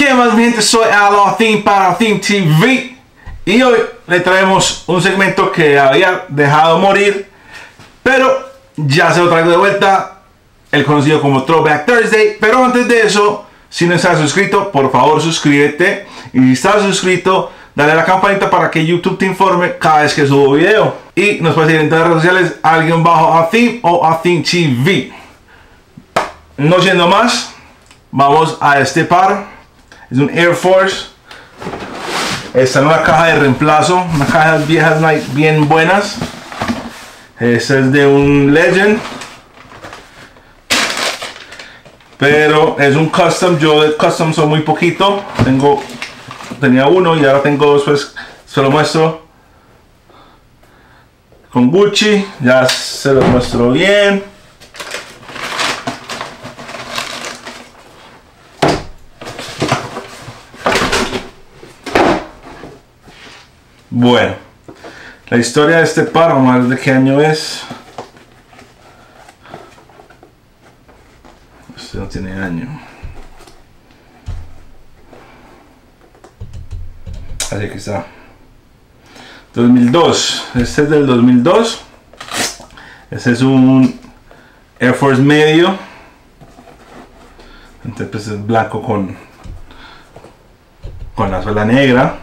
¿Qué más, mi gente? Soy Aloha Theme para Theme TV y hoy le traemos un segmento que había dejado morir, pero ya se lo traigo de vuelta, el conocido como Throwback Thursday. Pero antes de eso, si no estás suscrito, por favor suscríbete, y si estás suscrito, dale a la campanita para que YouTube te informe cada vez que subo video. Y nos puedes seguir en todas las redes sociales, _Theme o Theme TV. No siendo más, vamos a este par. Es un Air Force. Está en una caja de reemplazo, unas cajas viejas bien buenas. Este es de un Legend, pero es un custom. Yo de custom soy muy poquito. Tenía uno y ahora tengo dos, pues se lo muestro. Con Gucci, ya se lo muestro bien. Bueno, la historia de este par, vamos a ver de qué año es. Este no tiene año. Así que está. 2002. Este es del 2002. Este es un Air Force medio. Entonces pues es blanco con la suela negra.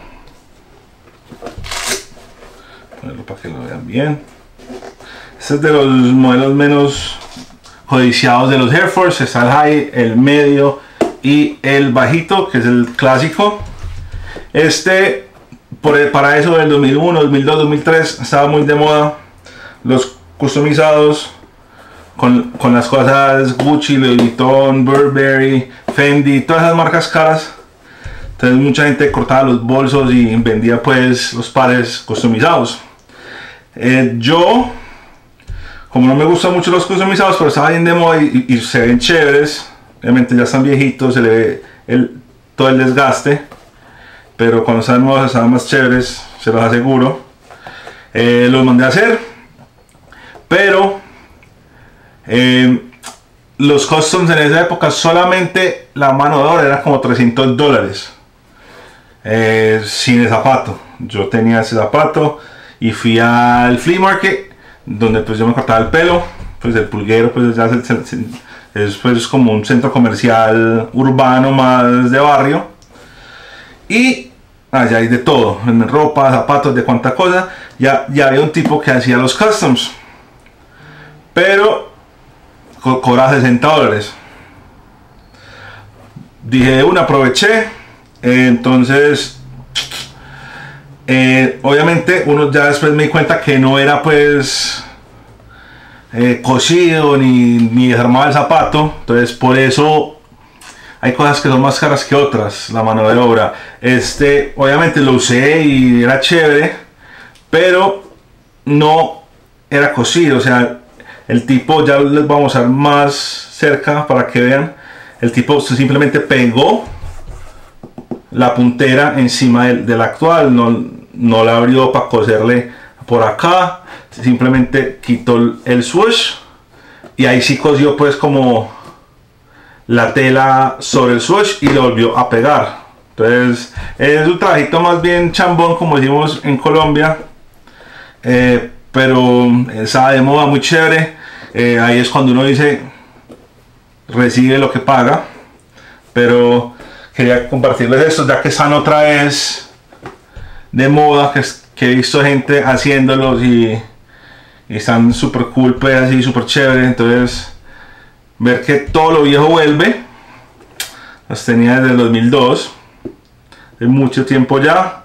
Ponerlo para que lo vean bien. Este es de los modelos menos codiciados de los Air Force. Está el high, el medio y el bajito, que es el clásico. Este, para eso del 2001, 2002, 2003 estaba muy de moda los customizados con las cosas Gucci, Louis Vuitton, Burberry, Fendi, todas esas marcas caras. Entonces mucha gente cortaba los bolsos y vendía pues los pares customizados. Yo, como no me gustan mucho los customizados, pero estaba bien de moda y se ven chéveres. Obviamente ya están viejitos, se le ve todo el desgaste, pero cuando están nuevos están más chéveres, se los aseguro. Los mandé a hacer, pero los customs en esa época, solamente la mano de obra era como $300. Sin el zapato. Yo tenía ese zapato y fui al flea market, donde pues yo me cortaba el pelo. Pues el pulguero pues ya es como un centro comercial urbano más de barrio, y allá hay de todo, en ropa, zapatos, de cuánta cosa. Ya había un tipo que hacía los customs, pero cobraba $60. Dije de una, aproveché. Entonces obviamente uno ya después me di cuenta que no era pues cosido ni desarmaba el zapato. Entonces por eso hay cosas que son más caras que otras, la mano de obra. Obviamente lo usé y era chévere, pero no era cosido. O sea, el tipo, ya les vamos a mostrar más cerca para que vean, el tipo simplemente pegó la puntera encima del actual, no la abrió para coserle por acá, simplemente quitó el swoosh y ahí sí cosió pues como la tela sobre el swoosh y lo volvió a pegar. Entonces es un trabajito más bien chambón, como decimos en Colombia, pero está de moda, muy chévere. Ahí es cuando uno dice recibe lo que paga. Pero quería compartirles esto, ya que están otra vez de moda, que he visto gente haciéndolos y están súper cool, pues así súper chévere. Entonces ver que todo lo viejo vuelve. Los tenía desde el 2002, de mucho tiempo ya.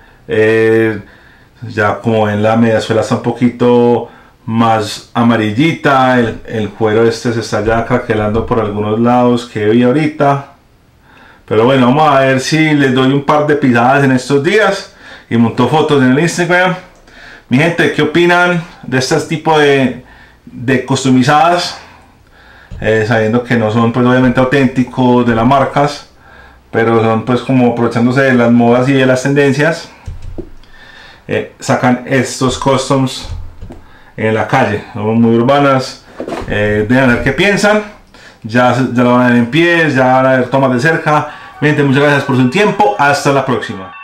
Ya como ven, la media suela está un poquito más amarillita, el cuero se está ya craquelando por algunos lados que vi ahorita. Pero bueno, vamos a ver si les doy un par de pisadas en estos días y monto fotos en el Instagram. Mi gente, ¿qué opinan de este tipo de customizadas? Sabiendo que no son pues obviamente auténticos de las marcas, pero son pues como aprovechándose de las modas y de las tendencias. Sacan estos customs en la calle, son muy urbanas. Deben ver qué piensan. Ya lo van a ver en pies, ya van a ver tomas de cerca. Gente, muchas gracias por su tiempo. Hasta la próxima.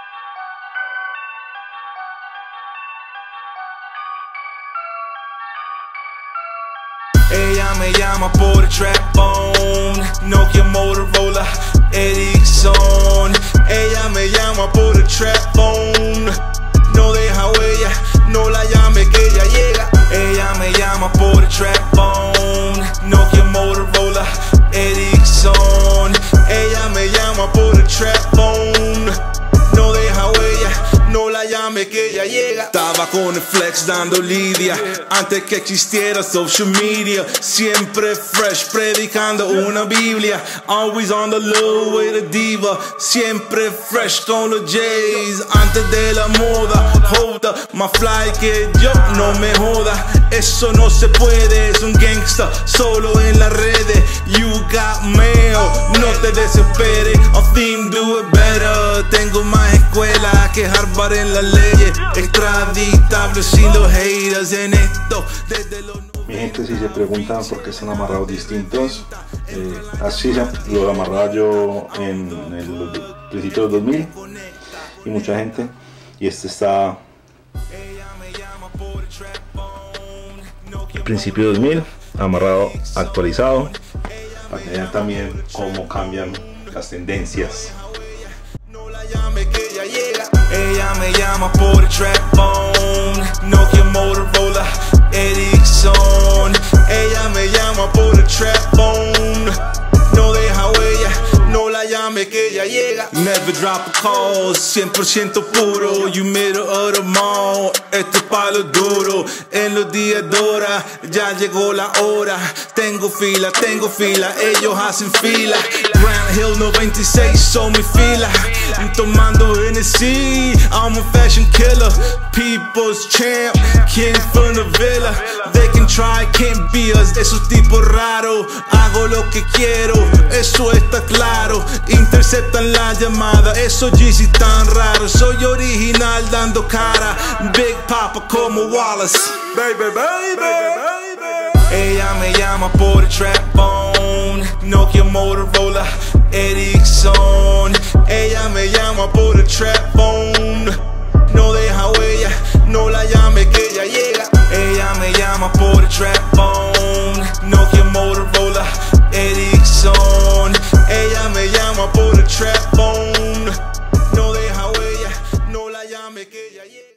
Ella me llama por el trap phone, Nokia, Motorola, Ericsson. Ella me llama por el trap phone, no deja huella, no la llame que ella llega. Ella me llama por el trap phone, Nokia, Motorola, Ericsson. Ella me llama por el trap phone, no deja huella, no la llame que ella llega. Estaba con el flex dando lidia antes que existiera social media. Siempre fresh, predicando una Biblia. Always on the low with a diva. Siempre fresh con los J's antes de la moda. Hold up, más fly que yo, no me joda. Eso no se puede, es un gangsta solo en las redes. You got mail, no te desesperes. A theme, do it better. Tengo más escuela que Harvard en las leyes. Extraditable sin los haters en esto desde los... Mi gente, si se preguntan por qué están amarrados distintos, así lo amarraba yo en el principio del 2000 y mucha gente, y este está principio del 2000 amarrado, actualizado, para que vean también cómo cambian las tendencias. Ella me llama por el trap phone, Nokia, Motorola, Ericsson. Ella me llama por el trap phone, no deja huella, no la llame que ella llega. Never drop a call, 100% puro. You middle of the mall, esto es pa' lo duro. En los días de hora, ya llegó la hora. Tengo fila, ellos hacen fila. Grand Hill 96, son mi fila. Tomando Hennessy, I'm a fashion killer. People's champ, king from the villa. They can try, can't be us. Esos tipos raros, hago lo que quiero, eso está claro. Interceptan la llamada, esos Yeezy tan raros. Soy original dando cara, Big Papa como Wallace. Baby, baby, baby. Ella me llama por el trap phone, Nokia, Motorola, Ericsson. Ella me llama por el trap phone, no deja huella, no la llame que ella llega. Ella me llama por el trap